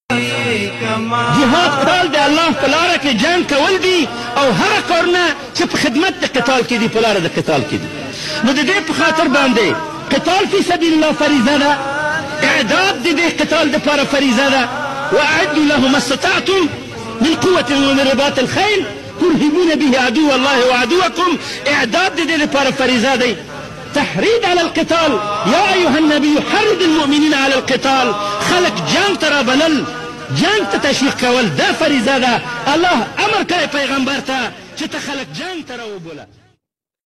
جهاد کول د الله په لاره کې جنګ کول دي او هغه کارونه چې په خدمت د قتال کې دي په لاره د قتال کې دي. نو د دې په خاطر باندې قتال فی سبیل الله فریضه ده، اعداد د دې قتال دپاره فریضه ده. واعدوا له ما استطعتم من قوة ومن رباط الخيل ترهبون به عدو الله وعدوكم. اعداد د دې لپاره فریضه دی. تحريض على القتال، يا أيها النبي حرض المؤمنين على القتال. خلق جنگ ترا بلل، جنگ ته تشویق کول دا فریضه ده. الله امر کوي پیغمبر ته چې ته خلق جنگ ترا وبوله.